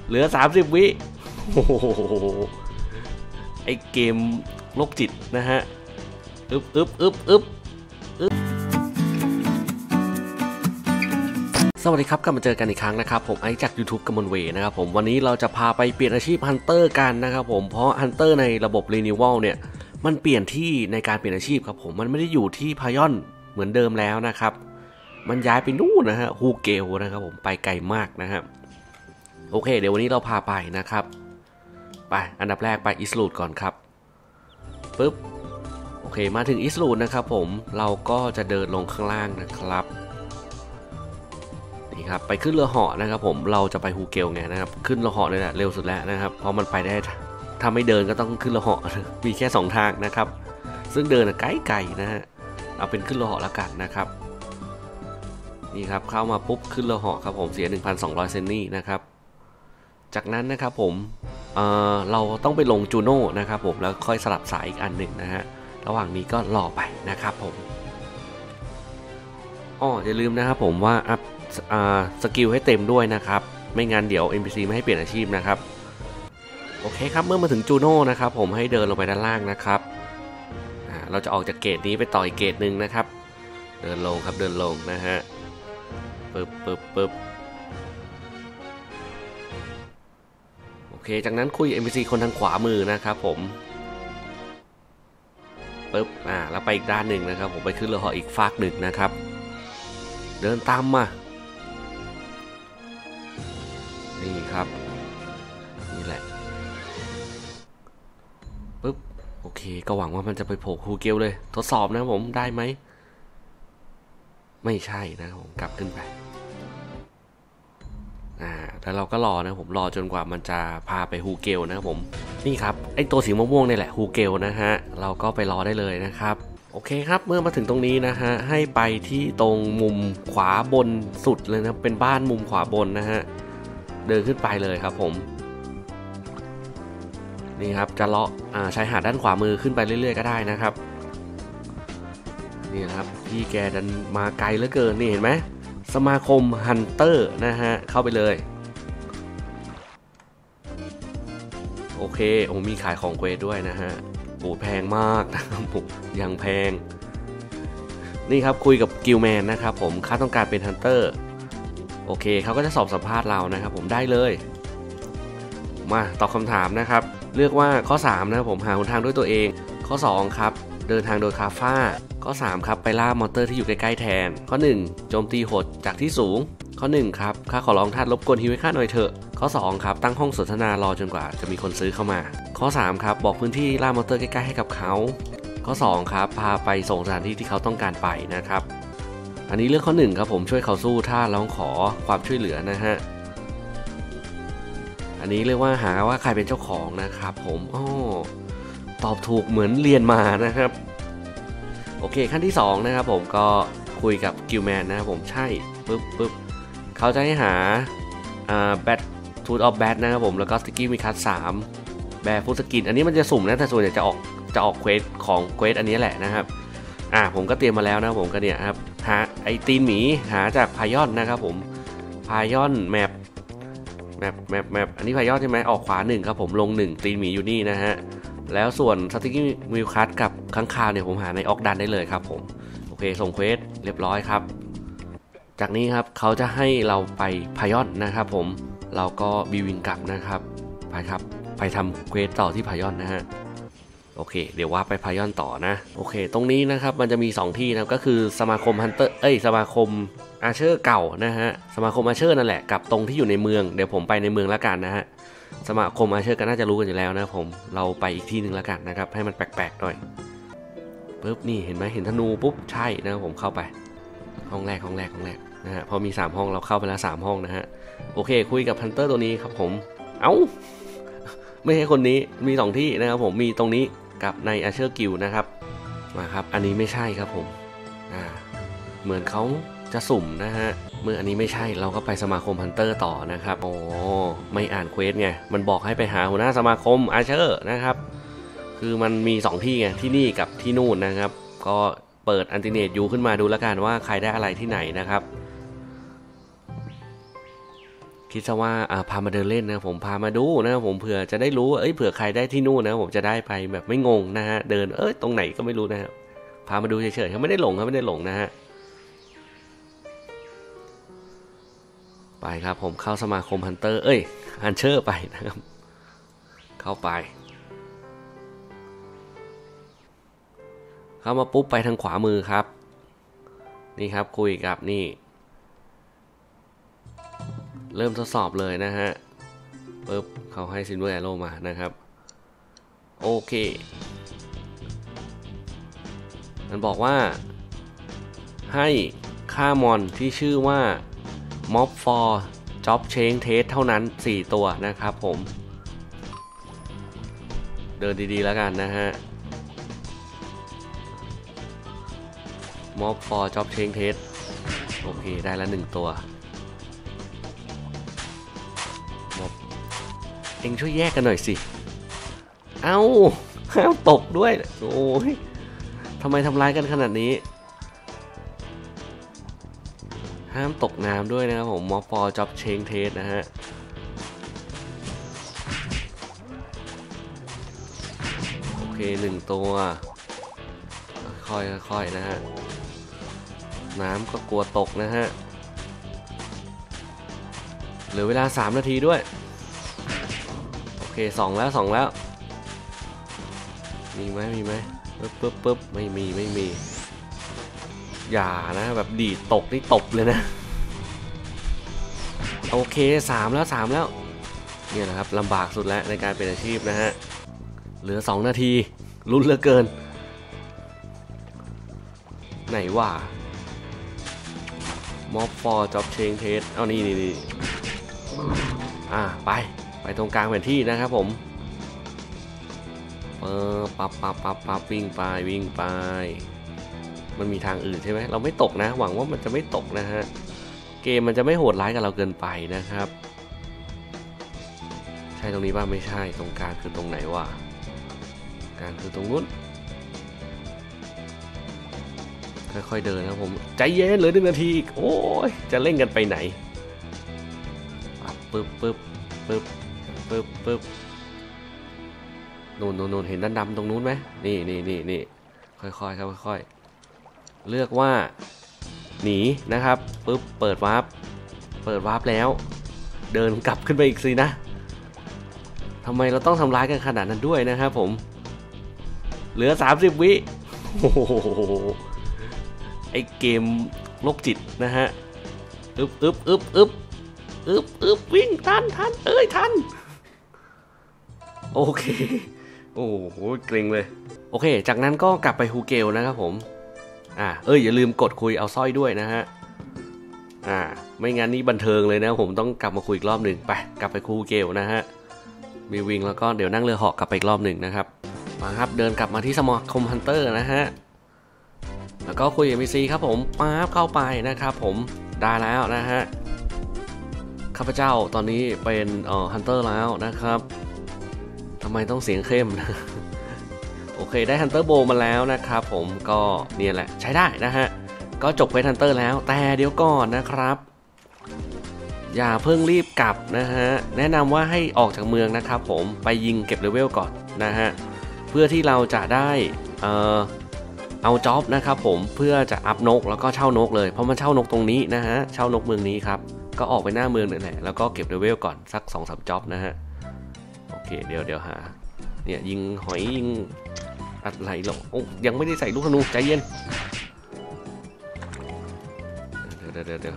เหลือ30 วิโอ้โหไอเกมโรคจิตนะฮะสวัสดีครับกลับมาเจอกันอีกครั้งนะครับผมไอจาก YouTube กมลเวนะครับผมวันนี้เราจะพาไปเปลี่ยนอาชีพฮันเตอร์กันนะครับผมเพราะฮันเตอร์ในระบบ Renewal เนี่ยมันเปลี่ยนที่ในการเปลี่ยนอาชีพครับผมมันไม่ได้อยู่ที่พายอนเหมือนเดิมแล้วนะครับมันย้ายไปนู่นนะฮะฮูเกลนะครับผมไปไกลมากนะครับโอเคเดี๋ยววันนี้เราพาไปนะครับไปอันดับแรกไปอิสลูดก่อนครับปึ๊บโอเคมาถึงอิสลูดนะครับผมเราก็จะเดินลงข้างล่างนะครับนี่ครับไปขึ้นเรือเหาะนะครับผมเราจะไปฮูเกลไงนะครับขึ้นเรือเหาะเลยแหละเร็วสุดแล้วนะครับเพราะมันไปได้ถ้าไม่เดินก็ต้องขึ้นเรือเหาะมีแค่2ทางนะครับซึ่งเดินไกลๆนะฮะเอาเป็นขึ้นเรือเหาะแล้วกันนะครับนี่ครับเข้ามาปุ๊บขึ้นเรือเหาะครับผมเสีย 1,200 เซนนี่นะครับจากนั้นนะครับผมเราต้องไปลงจูโน่นะครับผมแล้วค่อยสลับสายอีกอันหนึ่งนะฮะระหว่างนี้ก็รอไปนะครับผมอย่าลืมนะครับผมว่าอัพสกิลให้เต็มด้วยนะครับไม่งั้นเดี๋ยว NPC ไม่ให้เปลี่ยนอาชีพนะครับโอเคครับเมื่อมาถึงจูโน่นะครับผมให้เดินลงไปด้านล่างนะครับเราจะออกจากเกตนี้ไปต่ออีกเกตหนึ่งนะครับเดินลงครับเดินลงนะฮะปึ๊บโอเคจากนั้นคุย NPC คนทางขวามือนะครับผมปึ๊บแล้วไปอีกด้านหนึ่งนะครับผมไปขึ้นเรือเหาะอีกฟากหนึ่งนะครับเดินตามมานี่ครับนี่แหละปึ๊บโอเคก็หวังว่ามันจะไปโผล่ฮูเกลเลยทดสอบนะผมได้ไหมไม่ใช่นะผมกลับขึ้นไปแล้วเราก็รอนะผมรอจนกว่ามันจะพาไปฮูเกลนะครับผมนี่ครับไอตัวสีม่วงๆนี่แหละฮูเกลนะฮะเราก็ไปรอได้เลยนะครับโอเคครับเมื่อมาถึงตรงนี้นะฮะให้ไปที่ตรงมุมขวาบนสุดเลยนะเป็นบ้านมุมขวาบนนะฮะเดินขึ้นไปเลยครับผมนี่ครับจะเลาะชายหาดด้านขวามือขึ้นไปเรื่อยๆก็ได้นะครับนี่นะครับพี่แกดันมาไกลเหลือเกินนี่เห็นไหมสมาคมฮันเตอร์นะฮะเข้าไปเลยโอเคมีขายของเควสด้วยนะฮะโแพงมากนะครับผมยังแพงนี่ครับคุยกับกิลแมนนะครับผมค่าต้องการเป็นฮันเตอร์โอเคเขาก็จะสอบสัมภาษณ์เรานะครับผมได้เลยมาตอบคำถามนะครับเลือกว่าข้อ3นะครับผมหาหนทางด้วยตัวเองข้อ2ครับเดินทางโดยคาฟ้าข้อ3ครับไปล่ามอนเตอร์ที่อยู่ใกล้ๆแทนข้อ1โจมตีโหดจากที่สูงข้อ1ครับข้าขอร้องท่านรบกวนฮิวให้ข้าหน่อยเถอะข้อ2ครับตั้งห้องสนทนารอจนกว่าจะมีคนซื้อเข้ามาข้อ3ครับบอกพื้นที่ล่ามอนเตอร์ใกล้ๆให้กับเขาข้อ2ครับพาไปส่งสถานที่ที่เขาต้องการไปนะครับอันนี้เรื่องข้อ1ครับผมช่วยเขาสู้ถ้าร้องขอความช่วยเหลือนะฮะอันนี้เรียกว่าหาว่าใครเป็นเจ้าของนะครับผมตอบถูกเหมือนเรียนมานะครับโอเคขั้นที่2นะครับผมก็คุยกับกิลแมนนะครับผมใช่ปึ๊บเขาจะให้หาแบททูตออฟแบทนะครับผมแล้วก็สติกกี้มีคัส3แบร์ฟูสกินอันนี้มันจะสุ่มนะแต่ส่วนใหญ่จะออกเควสของเควสอันนี้แหละนะครับผมก็เตรียมมาแล้วนะผมก็เนี่ยครับหาไอตีนหมีหาจากพายอนนะครับผมพายอนแมปอันนี้พายอนใช่ไหมออกขวา1ครับผมลง1ตีนหมีอยู่นี่นะฮะแล้วส่วนสติกกี้มิวคัสกับค้างคาวเนี่ยผมหาในออกดันได้เลยครับผมโอเคส่งเควสเรียบร้อยครับจากนี้ครับเขาจะให้เราไปพายอนนะครับผมเราก็บีวิงกลับนะครับไปครับไปทำเควสต่อที่พายอนนะฮะโอเคเดี๋ยวว่าไปพายอนต่อนะโอเคตรงนี้นะครับมันจะมี2ที่นะก็คือสมาคมฮันเตอร์สมาคมอาเชอร์เก่านะฮะสมาคมอาเชอร์นั่นแหละกับตรงที่อยู่ในเมืองเดี๋ยวผมไปในเมืองแล้วกันนะฮะสมาคมอาเชอร์ก็น่าจะรู้กันอยู่แล้วนะผมเราไปอีกที่หนึ่งแล้วกันนะครับให้มันแปลกๆหน่อยปึ๊บนี่เห็นไหมเห็นธนูปุ๊บใช่นะผมเข้าไปห้องแรกนะฮะพอมี3ห้องเราเข้าไปแล้ว3ห้องนะฮะโอเคคุยกับฮันเตอร์ตัวนี้ครับผมไม่ใช่คนนี้มี2ที่นะครับผมมีตรงนี้กับในอาเชอร์กิลนะครับมาครับอันนี้ไม่ใช่ครับผมเหมือนเขาจะสุ่มนะฮะเมื่ออันนี้ไม่ใช่เราก็ไปสมาคมฮันเตอร์ต่อนะครับไม่อ่านเควสไงมันบอกให้ไปหาหัวหน้าสมาคมอาเชอร์นะครับคือมันมี2ที่ไงที่นี่กับที่นู่นนะครับก็เปิดอันติเนตยูขึ้นมาดูแล้วกันว่าใครได้อะไรที่ไหนนะครับคิดซะว่าพามาเดินเล่นนะผมพามาดูนะผมเผื่อจะได้รู้เผื่อใครได้ที่นู่นนะผมจะได้ไปแบบไม่งงนะฮะเดินตรงไหนก็ไม่รู้นะฮะพามาดูเฉยๆเขาไม่ได้หลงครับไม่ได้หลงนะฮะไปครับผมเข้าสมาคมฮันเตอร์ฮันเชอร์ไปนะครับเข้าไปเข้ามาปุ๊บไปทางขวามือครับนี่ครับคุยกับนี่เริ่มทดสอบเลยนะฮะปึ๊บเขาให้ซิลเวอร์แอโร่มานะครับโอเคมันบอกว่าให้ค่ามอนที่ชื่อว่า Mob for Job Change Test เท่านั้น4ตัวนะครับผมเดินดีๆแล้วกันนะฮะ Mob for Job Change Test โอเคได้ละ1ตัวเอ็งช่วยแยกกันหน่อยสิห้ามตกด้วยโอ้ยทำไมทำร้ายกันขนาดนี้ห้ามตกน้ำด้วยนะครับผมมอฟอร์จ็อบเชงเทสนะฮะโอเค1ตัวค่อยๆนะฮะน้ำก็กลัวตกนะฮะเหลือเวลา3 นาทีด้วยโอเค2แล้วมีไหมปึ๊บไม่มีอย่านะแบบดีดตกนี่ตบเลยนะโอเค3แล้วเนี่ยนะครับลำบากสุดแล้วในการเป็นอาชีพนะฮะเหลือ2 นาทีลุ้นเหลือเกินไหนวะ Mob for Job Change Test เอานี่ไปตรงกลางแผนที่นะครับผมปั๊บวิ่งไปมันมีทางอื่นใช่ไหมเราไม่ตกนะหวังว่ามันจะไม่ตกนะฮะเกมมันจะไม่โหดร้ายกับเราเกินไปนะครับใช่ตรงนี้บ้างไม่ใช่ตรงกลางคือตรงไหนวะกลางคือตรงนู้นค่อยๆเดินนะผมใจเย็นเหลือ1 นาทีโอ้ยจะเล่นกันไปไหนปึ๊บนู่นเห็นด้านดำตรงนู้นไหมนี่ค่อยเลือกว่าหนีนะครับปึ๊บเปิดวาร์ปแล้วเดินกลับขึ้นไปอีกสินะทำไมเราต้องทำร้ายกันขนาดนั้นด้วยนะครับผมเหลือ30 วิโอ้โหไอเกมโรคจิตนะฮะอึบวิ่งทันทันโอเคโอ้โหเกรงเลยโอเคจากนั้นก็กลับไปฮูเกลนะครับผมอย่าลืมกดคุยเอาสร้อยด้วยนะฮะไม่งั้นนี่บันเทิงเลยนะผมต้องกลับมาคุยอีกรอบหนึ่งไปกลับไปฮูเกลนะฮะมีวิงแล้วก็เดี๋ยวนั่งเรือเหาะกลับไปอีกรอบหนึ่งนะครับมาครับเดินกลับมาที่สมาคมฮันเตอร์นะฮะแล้วก็คุยกับ NPC ครับผมปั๊บเข้าไปนะครับผมได้แล้วนะฮะข้าพเจ้าตอนนี้เป็นฮันเตอร์แล้วนะครับทำไมต้องเสียงเข้มนะโอเคได้ฮันเตอร์โบมาแล้วนะครับผมก็เนี่ยแหละใช้ได้นะฮะก็จบเควสฮันเตอร์แล้วแต่เดี๋ยวก่อนนะครับอย่าเพิ่งรีบกลับนะฮะแนะนำว่าให้ออกจากเมืองนะครับผมไปยิงเก็บเลเวลก่อนนะฮะเพื่อที่เราจะได้เอาจ็อบนะครับผมเพื่อจะอัพนกแล้วก็เช่านกเลยเพราะมันเช่านกตรงนี้นะฮะเช่านกเมืองนี้ครับก็ออกไปหน้าเมืองนั่นแหละแล้วก็เก็บเลเวลก่อนสัก 2-3 จ็อบนะฮะโอเคเดี๋ยวหาเนี่ยยิงหอยยิงอะไรหรอกยังไม่ได้ใส่ลูกธนูใจเย็นเดี๋ยว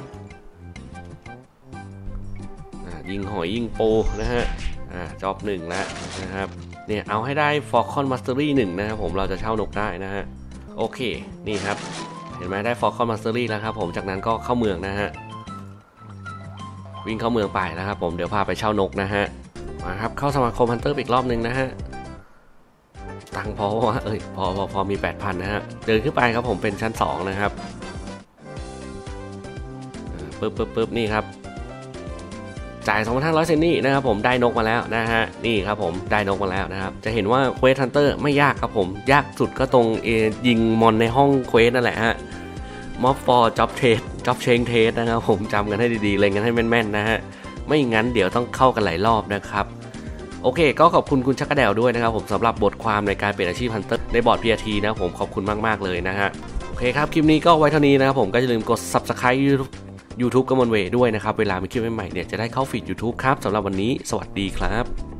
ยิงหอยยิงโปนะฮะจ็อบ1แล้วนะครับเนี่ยเอาให้ได้ Falcon Mastery 1นะครับผมเราจะเช่านกได้นะฮะโอเคนี่ครับเห็นไหมได้ Falcon Mastery แล้วครับผมจากนั้นก็เข้าเมืองนะฮะวิ่งเข้าเมืองไปนะครับผมเดี๋ยวพาไปเช่านกนะฮะมาครับเข้าสมาคมฮันเตอร์อีกรอบนึงนะฮะตังพอว่าพอมี 8,000 นะฮะเดินขึ้นไปครับผมเป็นชั้น2นะครับปึ๊บนี่ครับจ่าย 2,500 เซนนี่นะครับผมได้นกมาแล้วนะฮะนี่ครับผมได้นกมาแล้วนะครับจะเห็นว่าเควสฮันเตอร์ไม่ยากครับผมยากสุดก็ตรงยิงมอนในห้องเควสนั่นแหละฮะ Mob for Job Change Test นะครับผมจำกันให้ดีๆเล็งกันให้แม่นๆนะฮะไม่งั้นเดี๋ยวต้องเข้ากันหลายรอบนะครับโอเคก็ขอบคุณคุณชักกระแดวด้วยนะครับผมสำหรับบทความในการเปลี่ยนอาชีพฮันเตอร์ในบอร์ด PRT นะผมขอบคุณมากๆเลยนะฮะโอเคครับคลิปนี้ก็ไว้เท่านี้นะครับผมก็อย่าลืมกด Subscribe YouTube กมลเวด้วยนะครับเวลามีคลิปใหม่ๆเนี่ยจะได้เข้าฟีด YouTube ครับสำหรับวันนี้สวัสดีครับ